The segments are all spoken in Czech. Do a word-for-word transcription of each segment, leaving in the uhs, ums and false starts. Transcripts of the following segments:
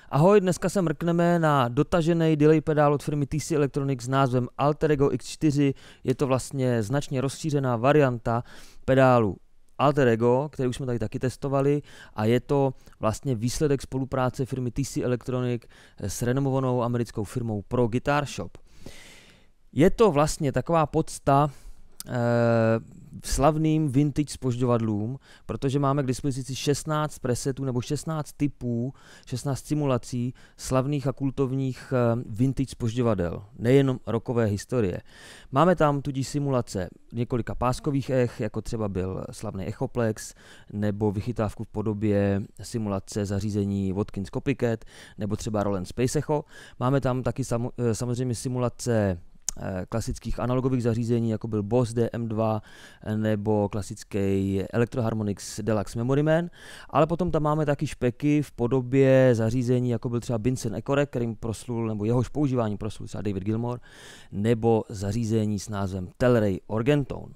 Ahoj, dneska se mrkneme na dotažený delay pedál od firmy T C Electronics s názvem AlterEgo X čtyři. Je to vlastně značně rozšířená varianta pedálu AlterEgo, který už jsme tady taky testovali, a je to vlastně výsledek spolupráce firmy T C Electronics s renomovanou americkou firmou Pro Guitar Shop. Je to vlastně taková podsta eh, slavným vintage zpožďovadlům, protože máme k dispozici šestnáct presetů nebo šestnáct typů, šestnáct simulací slavných a kultovních eh, vintage zpožďovadel, nejen rockové historie. Máme tam tudíž simulace několika páskových ech, jako třeba byl slavný Echoplex, nebo vychytávku v podobě simulace zařízení Watkins Copycat, nebo třeba Roland Space Echo. Máme tam taky sam, samozřejmě simulace klasických analogových zařízení, jako byl Boss D M dva nebo klasický Electro-Harmonix Deluxe Memory Man, ale potom tam máme taky špeky v podobě zařízení, jako byl třeba Binsen Ecorec, kterým proslul, nebo jehož používání proslul třeba David Gilmour, nebo zařízení s názvem Telray Organtone.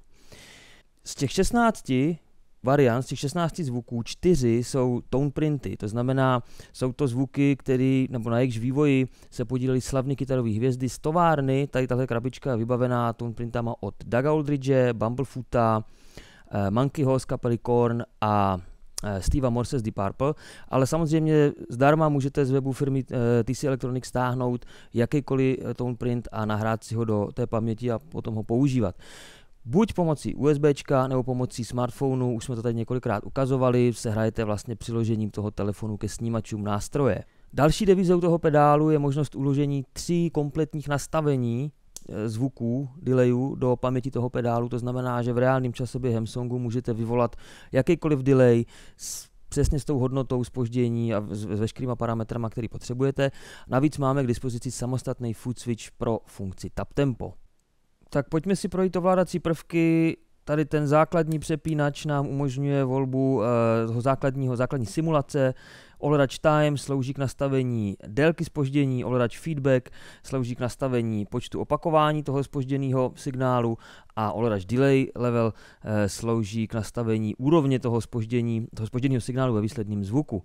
Z těch šestnácti variant, z těch šestnácti zvuků, čtyři jsou tone printy, to znamená, jsou to zvuky, který, nebo na jejichž vývoji se podílely slavné kytarové hvězdy z továrny. Tady tahle krabička je vybavená tone printama od Doug Aldridge, Bumblefoota, eh, Monkeyho z kapely Korn a eh, Steva Morse z Deep Purple, ale samozřejmě zdarma můžete z webu firmy eh, T C Electronics stáhnout jakýkoliv tone print a nahrát si ho do té paměti a potom ho používat. Buď pomocí USBčka nebo pomocí smartphonu, už jsme to tady několikrát ukazovali, se hrajete vlastně přiložením toho telefonu ke snímačům nástroje. Další devizou toho pedálu je možnost uložení tří kompletních nastavení zvuků, delayů do paměti toho pedálu, to znamená, že v reálném čase během songu můžete vyvolat jakýkoliv delay s přesně s tou hodnotou zpoždění a s veškerýma parametrama, který potřebujete. Navíc máme k dispozici samostatný foot switch pro funkci tap tempo. Tak pojďme si projít ovládací prvky. Tady ten základní přepínač nám umožňuje volbu toho základního, základní simulace. Ovladač time slouží k nastavení délky zpoždění, ovladač feedback slouží k nastavení počtu opakování toho zpožděného signálu a ovladač delay level slouží k nastavení úrovně toho zpoždění, toho zpožděného signálu ve výsledném zvuku.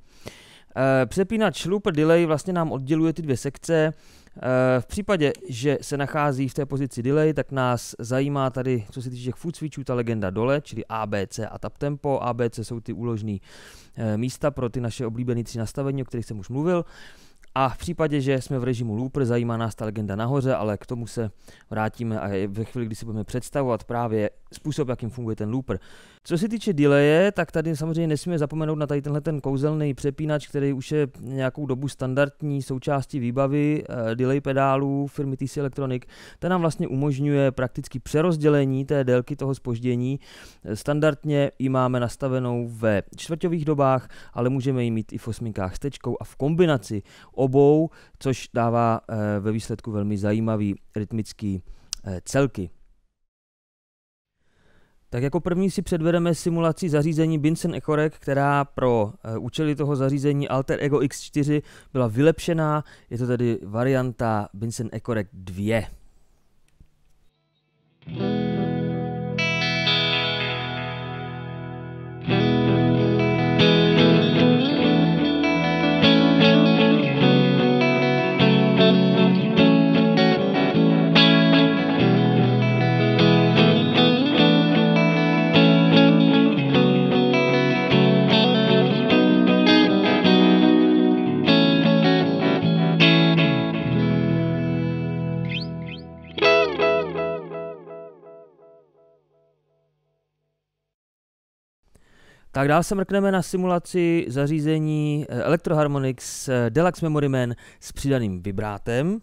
Přepínač looper delay vlastně nám odděluje ty dvě sekce. V případě, že se nachází v té pozici delay, tak nás zajímá tady, co se týče těch foot switchů, ta legenda dole, čili A B C a tap tempo. A B C jsou ty úložné místa pro ty naše oblíbené tři nastavení, o kterých jsem už mluvil. A v případě, že jsme v režimu looper, zajímá nás ta legenda nahoře, ale k tomu se vrátíme a ve chvíli, kdy si budeme představovat právě způsob, jakým funguje ten looper. Co se týče delaye, tak tady samozřejmě nesmíme zapomenout na tady tenhle ten kouzelný přepínač, který už je nějakou dobu standardní součástí výbavy eh, delay pedálů firmy T C Electronics. Ten nám vlastně umožňuje prakticky přerozdělení té délky toho zpoždění. Standardně ji máme nastavenou ve čtvrťových dobách, ale můžeme ji mít i v osminkách s tečkou a v kombinaci obou, což dává eh, ve výsledku velmi zajímavý rytmický eh, celky. Tak jako první si předvedeme simulaci zařízení Binsen Ecorec, která pro uh, účely toho zařízení AlterEgo X čtyři byla vylepšená. Je to tedy varianta Binsen Ecorec dva. Tak dál se mrkneme na simulaci zařízení Electro-Harmonix Deluxe Memory Man s přidaným vibrátem.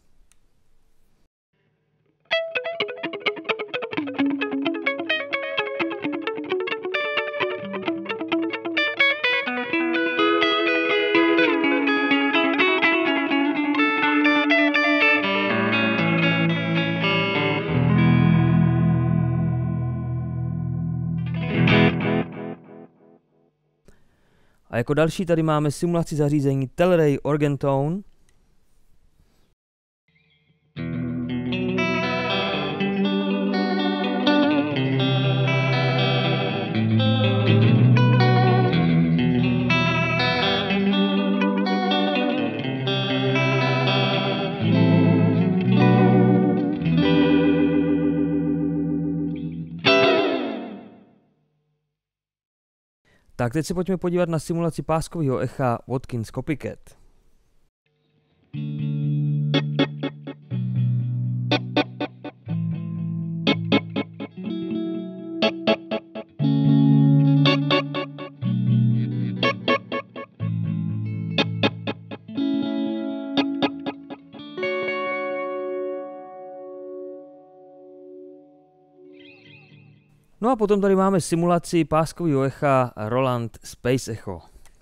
A jako další tady máme simulaci zařízení Telray Organtone. Tak teď se pojďme podívat na simulaci páskového echa Watkins Copycat. No a potom tady máme simulaci páskového echa Roland Space Echo.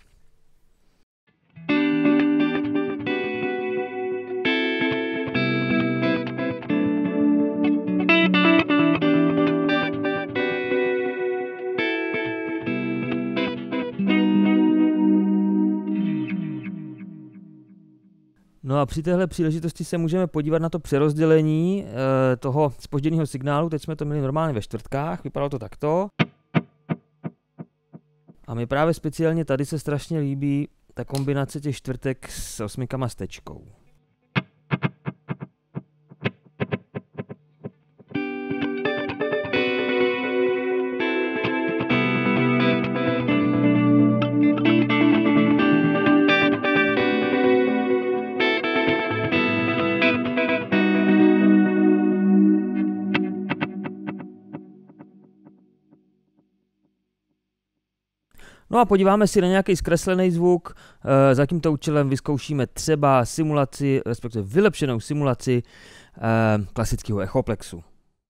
No a při téhle příležitosti se můžeme podívat na to přerozdělení e, toho zpožděného signálu. Teď jsme to měli normálně ve čtvrtkách, vypadalo to takto. A mi právě speciálně tady se strašně líbí ta kombinace těch čtvrtek s osmikama s tečkou. No a podíváme si na nějaký zkreslený zvuk. E, za tímto účelem vyzkoušíme třeba simulaci, respektive vylepšenou simulaci e, klasického echoplexu.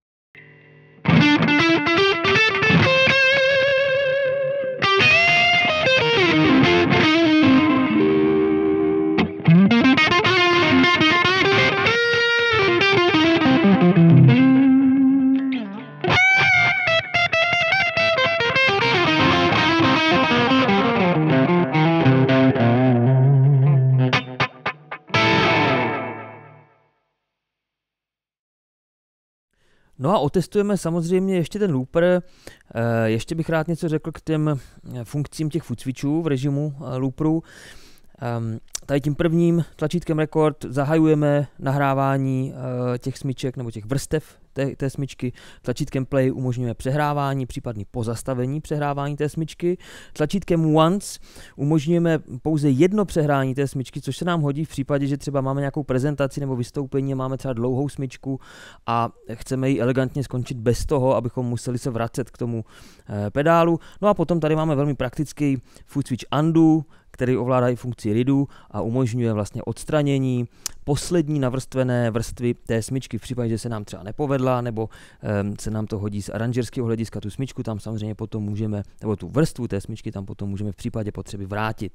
No a otestujeme samozřejmě ještě ten looper. Ještě bych rád něco řekl k těm funkcím těch foot switchů v režimu looperu. Tady tím prvním tlačítkem Record zahajujeme nahrávání těch smyček nebo těch vrstev té, té smyčky. Tlačítkem Play umožňuje přehrávání, případně pozastavení přehrávání té smyčky. Tlačítkem Once umožňujeme pouze jedno přehrání té smyčky, což se nám hodí v případě, že třeba máme nějakou prezentaci nebo vystoupení, máme třeba dlouhou smyčku a chceme ji elegantně skončit bez toho, abychom museli se vracet k tomu pedálu. No a potom tady máme velmi praktický foot switch Undo, který ovládá i funkci ridu a umožňuje vlastně odstranění poslední navrstvené vrstvy té smyčky v případě, že se nám třeba nepovedla, nebo um, se nám to hodí z aranžerského hlediska tu smyčku, tam samozřejmě potom můžeme, nebo tu vrstvu té smyčky tam potom můžeme v případě potřeby vrátit.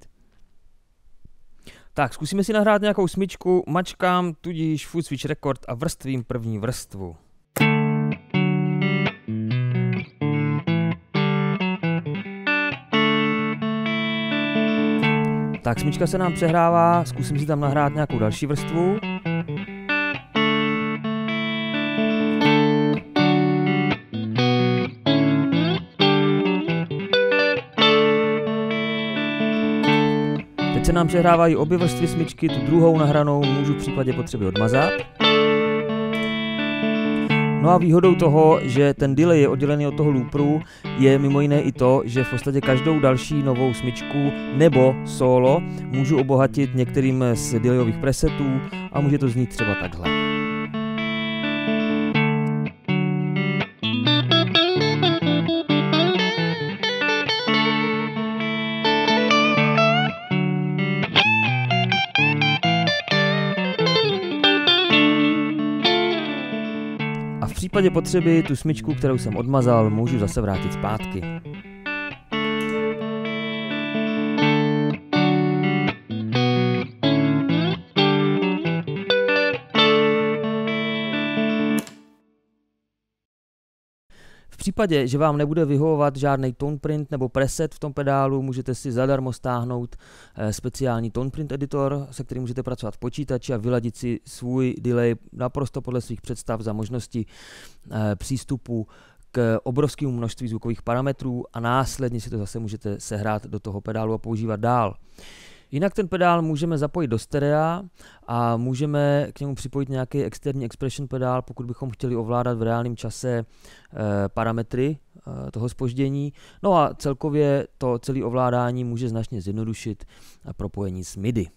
Tak, zkusíme si nahrát nějakou smyčku, mačkám tudíž foot switch Record a vrstvím první vrstvu. Tak smyčka se nám přehrává, zkusím si tam nahrát nějakou další vrstvu. Teď se nám přehrávají obě vrstvy smyčky, tu druhou nahranou můžu v případě potřeby odmazat. No a výhodou toho, že ten delay je oddělený od toho looperu, je mimo jiné i to, že v podstatě každou další novou smyčku nebo solo můžu obohatit některým z delayových presetů a může to znít třeba takhle. V případě potřeby tu smyčku, kterou jsem odmazal, můžu zase vrátit zpátky. V případě, že vám nebude vyhovovat žádný tone print nebo preset v tom pedálu, můžete si zadarmo stáhnout speciální tone print editor, se kterým můžete pracovat v počítači a vyladit si svůj delay naprosto podle svých představ za možnosti přístupu k obrovskému množství zvukových parametrů a následně si to zase můžete sehrát do toho pedálu a používat dál. Jinak ten pedál můžeme zapojit do sterea a můžeme k němu připojit nějaký externí expression pedál, pokud bychom chtěli ovládat v reálném čase e, parametry toho zpoždění. No a celkově to celé ovládání může značně zjednodušit propojení s M I D I.